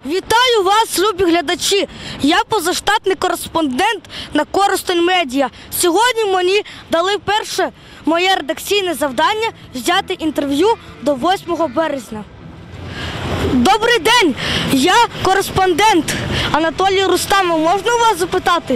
Вітаю вас, любі глядачі! Я позаштатний кореспондент на Коростень Медіа. Сьогодні мені дали перше моє редакційне завдання взяти інтерв'ю до 8 березня. Добрий день! Я кореспондент Анатолій Рустамов. Можна вас запитати?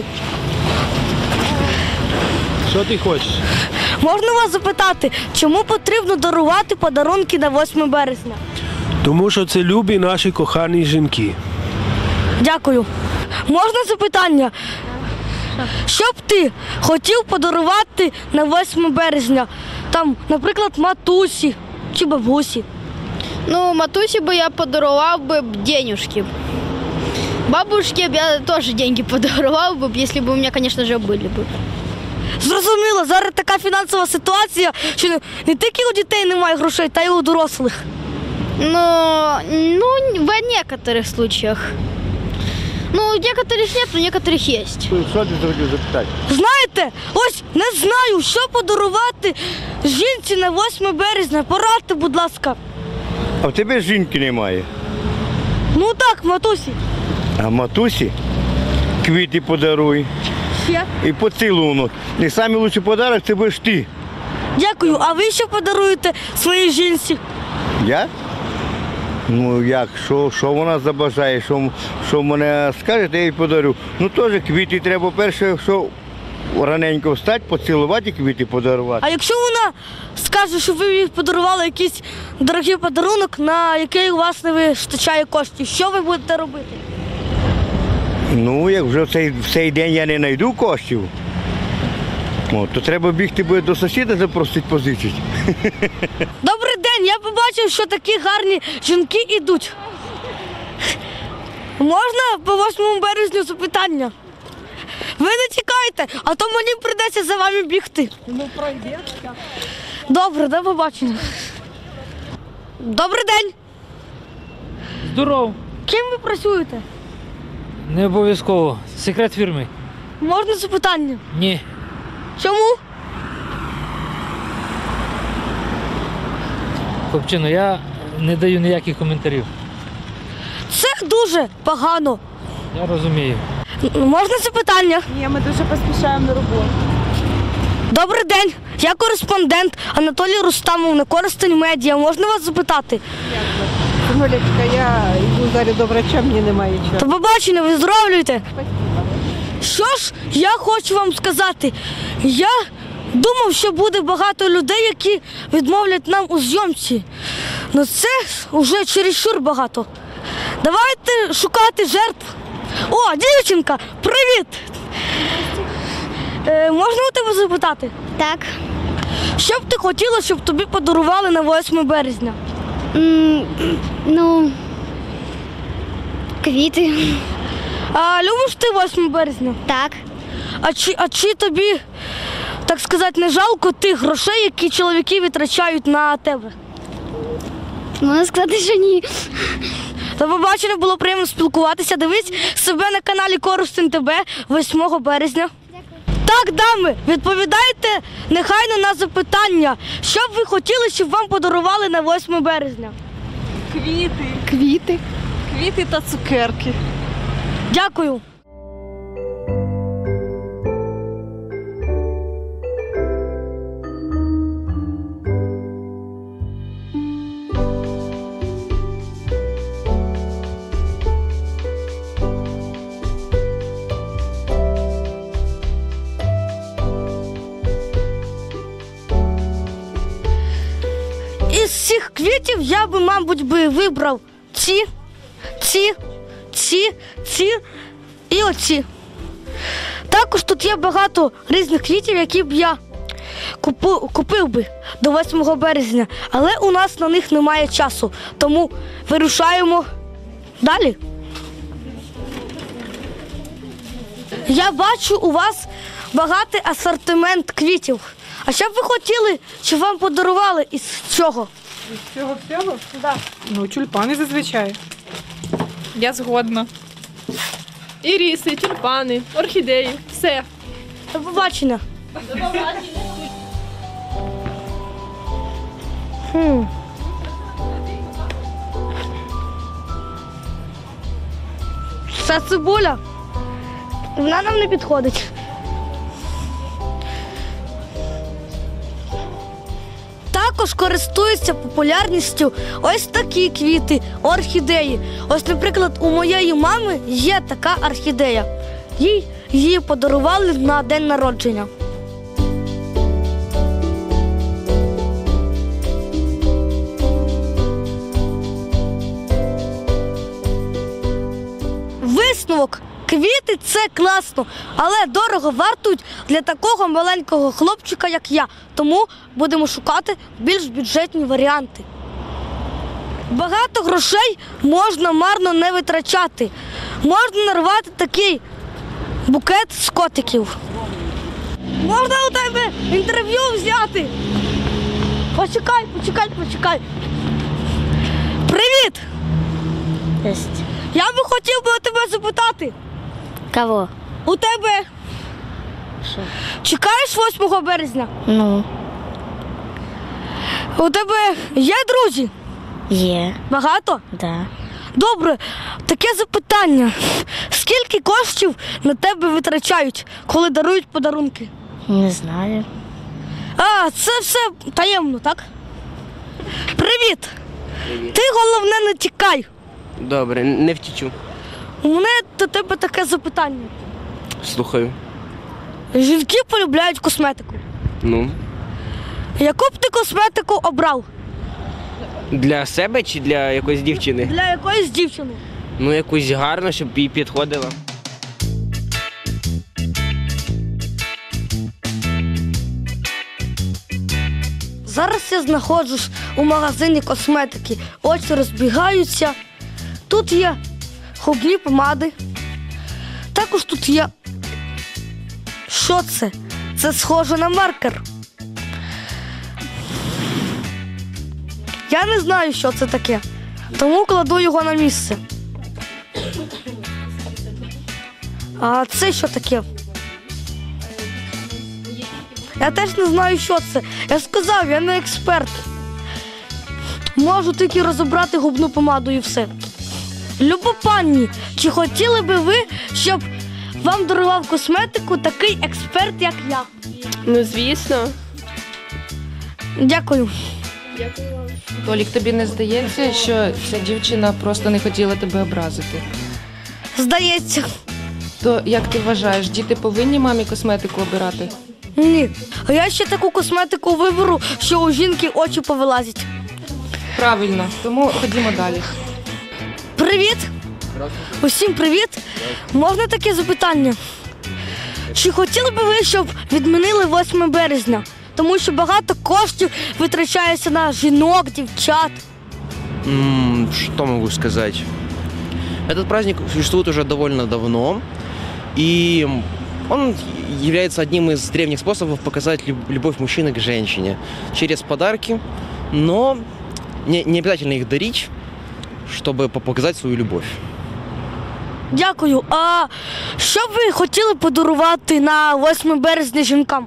Що ти хочеш? Можна вас запитати, чому потрібно дарувати подарунки на 8 березня? Тому що це любі наші кохані жінки. Дякую. Можна запитання? Що б ти хотів подарувати на 8 березня? Там, наприклад, матусі чи бабусі? Ну, матусі би я подарував би денежки. Бабушке б я теж деньги подарував би, якщо б у мене, звісно ж, були б. Зрозуміло, зараз така фінансова ситуація, що не тільки у дітей немає грошей, та й у дорослих. Ну, в некоторых случаях. Ну, у некоторых нет, у некоторых есть. Що ти хотів запитати? Знаєте, ось не знаю, що подарувати жінці на 8 березня. Порадьте, будь ласка. А в тебе жінки немає. Ну так, матусі. А матусі квіти подаруй Ще. і поцілунок. І найкращий подарунок це будеш ти. Дякую. А ви що подаруєте своїй жінці? Я? Ну як, що вона забажає, що мене скаже, то я їй подарю. Ну теж квіти треба перше, що раненько встати, поцілувати і квіти подарувати. А якщо вона скаже, що ви їй подарували якийсь дорогий подарунок, на який у вас не вистачає коштів, що ви будете робити? Ну, як вже в цей день я не знайду коштів, то треба бігти буде до сусіда запросити позичити. Добрий день, я побачив, що такі гарні жінки йдуть. Можна по 8 березню запитання? Ви не тікайте, а то мені прийдеться за вами бігти. Ну, пройде. Добре, до побачення. Добрий день. Здоров. Ким ви працюєте? Не обов'язково. Секрет фірми. Можна запитання? Ні. Чому? Хлопчино, я не даю ніяких коментарів. Це дуже погано. Я розумію. Можна запитання? Ні, ми дуже поспішаємо на роботу. Добрий день, я кореспондент Анатолій Рустамов на Коростень Медіа. Можна вас запитати? Нолечка, я йду зараз до врача, мені немає часу. До побачення, виздоровлюйте. Що ж, я хочу вам сказати, я думав, що буде багато людей, які відмовлять нам у зйомці. Але це вже чересчур багато. Давайте шукати жертв. О, дівчинка, привіт! Можна у тебе запитати? Так. Що б ти хотіла, щоб тобі подарували на 8 березня? Ну, квіти. А любиш ти 8 березня? Так. А чи тобі, так сказати, не жалко тих грошей, які чоловіки витрачають на тебе? Можна сказати, що ні. До побачення, було приємно спілкуватися. Дивись себе на каналі Коростень ТБ 8 березня. Так, дами, відповідайте нехайно на запитання. Що б ви хотіли, щоб вам подарували на 8 березня? Квіти. Квіти. Квіти та цукерки. Дякую. Із цих квітів я би, мабуть, вибрав ці і оці. Також тут є багато різних квітів, які б я купив би до 8 березня, але у нас на них немає часу, тому вирушаємо далі. Я бачу у вас багатий асортимент квітів. А що б ви хотіли, щоб вам подарували із чого? З цього всього? Да. Ну, тюльпани зазвичай. Я згодна. Іріси, тюльпани, орхідеї, все. До побачення. Це цибуля. Вона нам не підходить. Також користуються популярністю ось такі квіти, орхідеї. Ось, наприклад, у моєї мами є така орхідея. Її подарували на день народження. Висновок. Квіти – це класно, але дорого вартують для такого маленького хлопчика, як я. Тому будемо шукати більш бюджетні варіанти. Багато грошей можна марно не витрачати. Можна нарвати такий букет з котиків. Можна у тебе інтерв'ю взяти? Почекай. Привіт! Я би хотів би у тебе запитати. Кого? У тебе Що? чекаєш 8 березня? Ну, У тебе є друзі? є, Багато? да. Добре, таке запитання. Скільки коштів на тебе витрачають, коли дарують подарунки? Не знаю. А, це все таємно, так? Привіт! Ти головне не тікай. Добре, не втічу. У мене до тебе таке запитання. Слухаю. Жінки полюбляють косметику. Ну, Яку б ти косметику обрав? для себе чи для якоїсь дівчини? Для якоїсь дівчини? Ну, якусь гарну, щоб їй підходила. Зараз я знаходжусь у магазині косметики. Очі розбігаються. Тут є губні помади. Також тут є. Що це? Це схоже на маркер. Я не знаю, що це таке, тому кладу його на місце. А це що таке? Я теж не знаю, що це. Я сказав, я не експерт. Можу тільки розібрати губну помаду і все. Любопанні, чи хотіли би ви, щоб вам дарував косметику такий експерт, як я? Ну, звісно. Дякую. Толік, тобі не здається, що ця дівчина просто не хотіла тебе образити? Здається. То як ти вважаєш, діти повинні мамі косметику обирати? Ні. А я ще таку косметику виберу, що у жінки очі повилазять. Правильно, тому ходімо далі. Привіт! Усім привіт! Можна таке запитання? Чи хотіли б ви, щоб відмінили 8 березня? Тому що багато коштів витрачається на жінок, дівчат. Что могу сказать? Этот праздник существует уже довольно давно, и он является одним из древних способов показать любовь мужчины к женщине через подарки, но не обязательно их дарить, чтобы показать свою любовь. Дякую. А що б ви хотіли подарувати на 8 березня жінкам?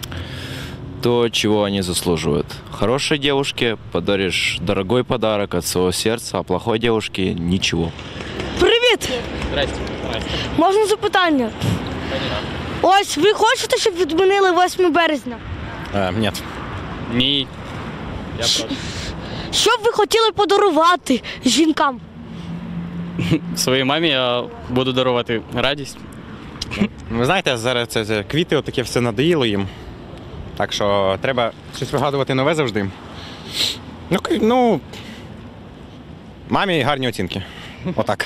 То, чего они заслуживают. Хорошей девушке подаришь дорогой подарок от своего сердца, а плохой девушке ничего. Привіт! Здрасте. Можна запитання? Ось, ви хочете, щоб відмінили 8 березня? Нет. Ні. Я проти. Що б ви хотіли подарувати жінкам? Своїй мамі я буду дарувати радість. Ви знаєте, зараз це квіти, отаке все надоїло їм. Так що треба щось вигадувати нове завжди. Ну, мамі гарні оцінки. Отак.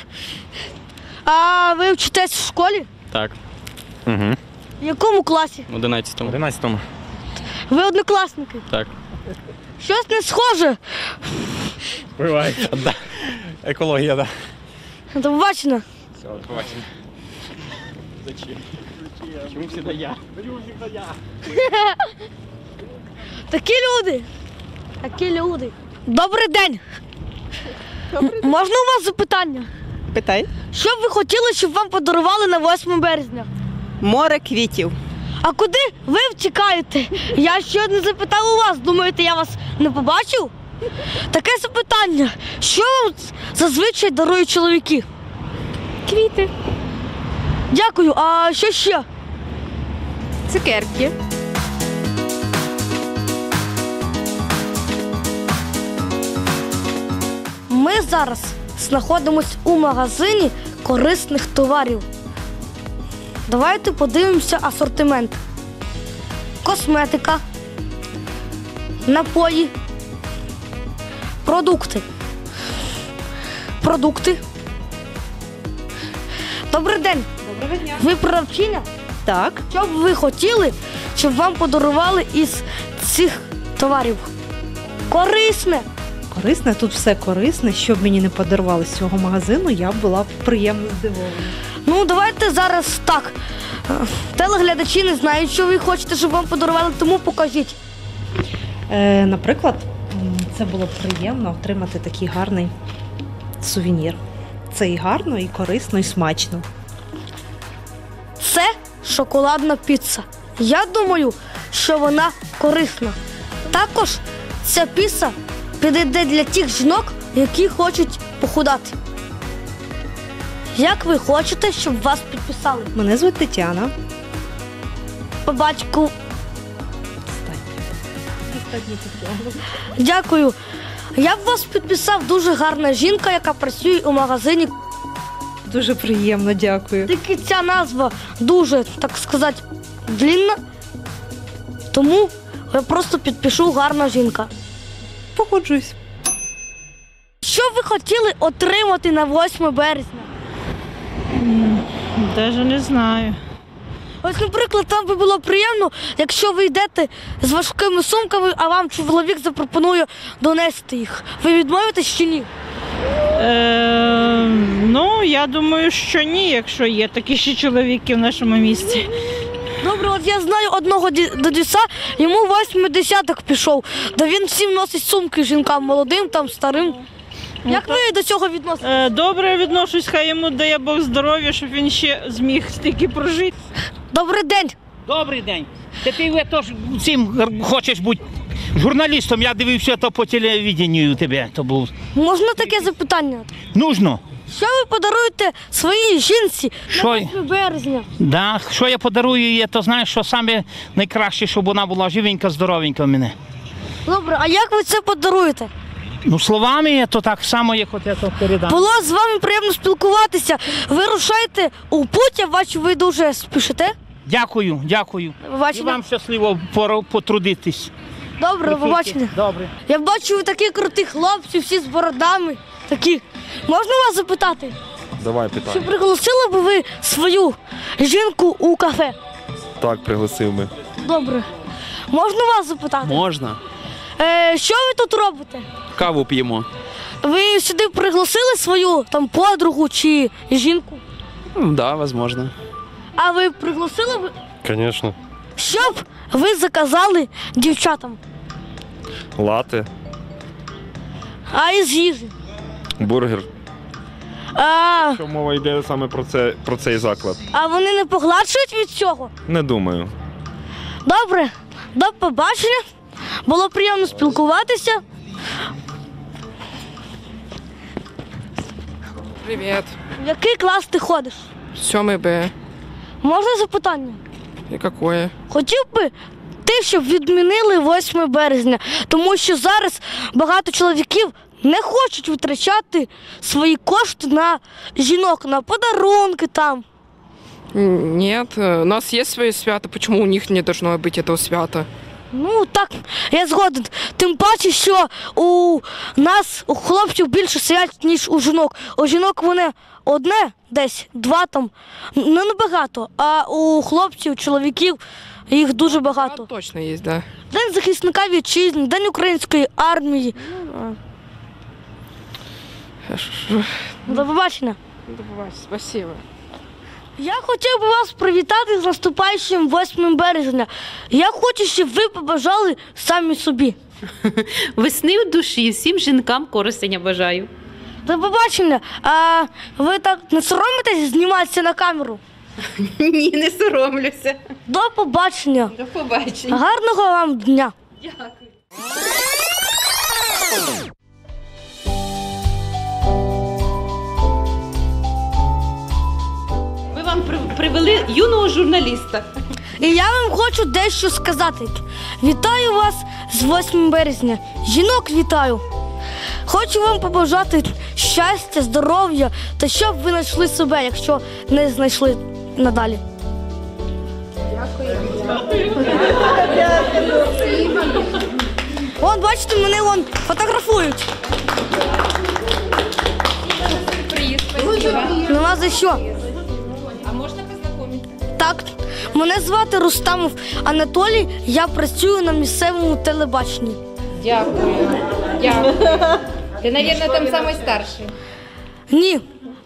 А ви вчитесь в школі? Так, Угу. В якому класі? в 11-му. 11-му. Ви однокласники? Так. Щось не схоже. Буває. Да. Екологія, так. До побачення. Все, побачимо. Чому завжди я? Такі люди. Такі люди. Добрий день. Можна у вас запитання? Питай. Що б ви хотіли, щоб вам подарували на 8 березня? Море квітів. А куди ви втікаєте? Я ще не запитав у вас. Думаєте, я вас не побачив? Таке запитання. Що вам зазвичай дарують чоловіки? Квіти. Дякую. А що ще? Цукерки. Ми зараз знаходимось у магазині корисних товарів. Давайте подивимося асортимент. Косметика, напої, продукти. Добрий день. Доброго дня. Ви продавчиня? Так. Що б ви хотіли, щоб вам подарували із цих товарів? Корисне. Корисне, тут все корисне. Що б мені не подарували з цього магазину, я була приємно здивована. Ну, давайте зараз так. Телеглядачі не знають, що ви хочете, щоб вам подарували, тому покажіть. Наприклад, це було б приємно отримати такий гарний сувенір. Це і гарно, і корисно, і смачно. Це шоколадна піца. Я думаю, що вона корисна. Також ця піца підійде для тих жінок, які хочуть похудати. Як ви хочете, щоб вас підписали? Мене звуть Тетяна. По батьку. Дякую. Я б вас підписав дуже гарна жінка, яка працює у магазині. Дуже приємно, дякую. Тільки ця назва дуже, так сказати, длинна. Тому я просто підпишу гарна жінка. Погоджуюсь. Що ви хотіли отримати на 8 березня? Даже не знаю. Ось, наприклад, вам би було приємно, якщо ви йдете з важкими сумками, а вам чоловік запропонує донести їх. Ви відмовитесь чи ні? Ну, я думаю, що ні, якщо є такі ще чоловіки в нашому місті. Добре, от я знаю одного дідуся, йому 8 десяток пішов, да він всім носить сумки жінкам, молодим, там, старим. Як ви до цього відноситесь? Добре відношусь, хай йому дає Бог здоров'я, щоб він ще зміг стільки прожити. Добрий день. Добрий день. Ти теж цим хочеш бути журналістом, я дивився то по телевіденню тебе. То був. Можна таке запитання? Нужно. Що ви подаруєте своїй жінці Що? на 8 березня? Да. Що я подарую їй, то знаєш, що саме найкраще, щоб вона була живенька, здоровенька в мене. Добре, а як ви це подаруєте? Ну, словами, то так само, як от я то передам. Було з вами приємно спілкуватися. Ви рушаєте у путь, я бачу, ви дуже спішите. Дякую, дякую. Побачення. І вам щасливо потрудитись. Добре, побачення. Добре. Я бачу, ви такі круті хлопці, всі з бородами. Такі. Можна вас запитати? Давай Чи питання. пригласили б ви свою жінку у кафе? Так, пригласив би. Добре. Можна вас запитати? Можна. Що ви тут робите? Каву п'ємо. Ви сюди пригласили свою там подругу чи жінку? Да, возможно. А ви пригласили б? Звісно. Що б ви заказали дівчатам? Лати, А із їжі? бургер. А, Що мова йде саме про цей заклад? а вони не погладшують від цього? Не думаю. Добре, до побачення. Було приємно спілкуватися. Привіт. В який клас ти ходиш? 7 Б. Можна запитання? І какое? Хотів би ти, щоб відмінили 8 березня, тому що зараз багато чоловіків не хочуть витрачати свої кошти на жінок, на подарунки там. Нет, у нас есть свои свята, почему у них не должно быть этого свята? Ну так, я згоден. Тим паче, що у нас, у хлопців більше свят, ніж у жінок. У жінок вони одне, десь, два там, не набагато, а у хлопців, чоловіків їх дуже багато. Точно есть, да. День захисника вітчизни, День української армії. До побачення. До побачення, спасибо. Я хотів би вас привітати з наступаючим 8 березня. Я хочу, щоб ви побажали самі собі. Весни в душі, всім жінкам користення бажаю. До побачення. А ви так не соромитесь зніматися на камеру? Ні, не соромлюся. До побачення. До побачення. Гарного вам дня. Дякую. Ми вам відомого журналіста. І я вам хочу дещо сказати. Вітаю вас з 8 березня. Жінок вітаю. Хочу вам побажати щастя, здоров'я та щоб ви знайшли себе, якщо не знайшли надалі. Вон, бачите, мене вон фотографують. Нема за що. А можна познайомитися? Так, мене звати Рустамов Анатолій, я працюю на місцевому телебаченні. Дякую. Дякую. Ти, мабуть, там самий старший. Ні.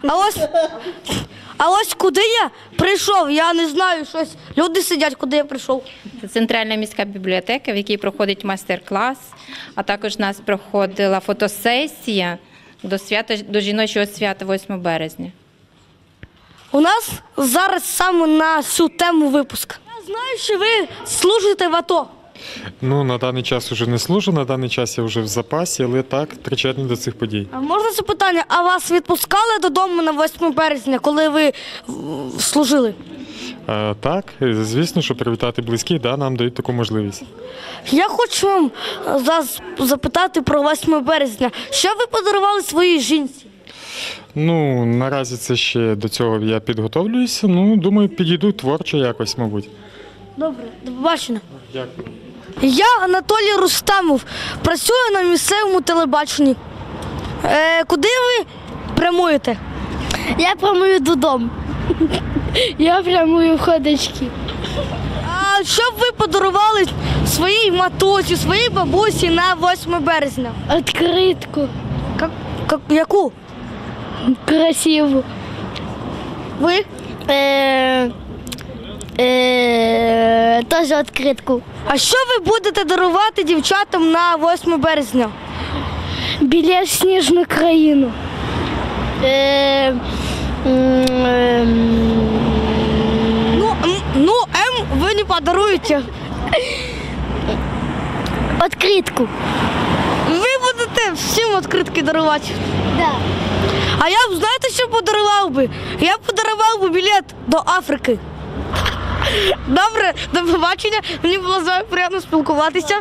А ось куди я прийшов, я не знаю щось. Люди сидять, куди я прийшов. Це центральна міська бібліотека, в якій проходить майстер-клас, а також у нас проходила фотосесія до жіночого свята 8 березня. У нас зараз саме на цю тему випуск. Я знаю, що ви служите в АТО. Ну, на даний час вже не служу, на даний час я вже в запасі, але так, причетний до цих подій. А можна це питання, а вас відпускали додому на 8 березня, коли ви служили? Так, звісно, що привітати близьких, да, нам дають таку можливість. Я хочу вам запитати про 8 березня. Що ви подарували своїй жінці? Ну, наразі це ще до цього я підготовлююся, ну, думаю, підійду творчо якось, мабуть. Добре, до побачення. Дякую. Я Анатолій Рустамов, працюю на місцевому телебаченні. Куди ви прямуєте? Я прямую додому. Я прямую в ходочки. А що б ви подарували своїй матусі, своїй бабусі на 8 березня? Откритку. Яку? Красиву. Ви? Теж відкритку. А що ви будете дарувати дівчатам на 8 березня? Білет в сніжну країну. Ви не подаруєте. Відкритку. Ви будете всім відкритки дарувати? Так. А я б, знаєте, що подарував би? Я б подарував би білет до Африки. Добре, до побачення. Мені було з вами приємно спілкуватися.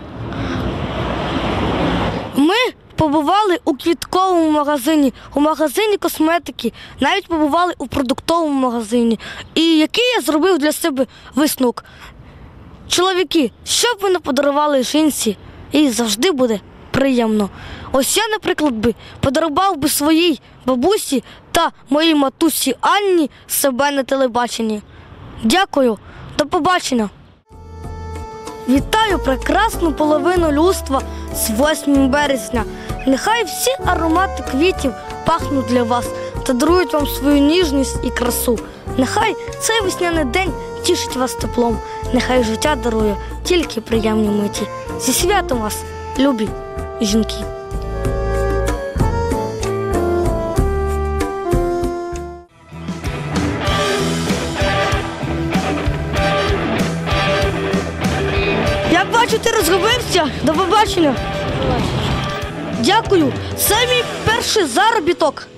Ми побували у квітковому магазині, у магазині косметики, навіть побували у продуктовому магазині. І який я зробив для себе висновок? Чоловіки, що б ви не подарували жінці, і завжди буде приємно. Ось я, наприклад, подарував би своїй бабусі та моїй матусі Анні себе на телебаченні. Дякую, до побачення. Вітаю прекрасну половину людства з 8 березня. Нехай всі аромати квітів пахнуть для вас та дарують вам свою ніжність і красу. Нехай цей весняний день тішить вас теплом. Нехай життя дарує тільки приємні миті. Зі святом вас, любі жінки. Я бачу, ти розгубився. До побачення. Дякую. Це мій перший заробіток.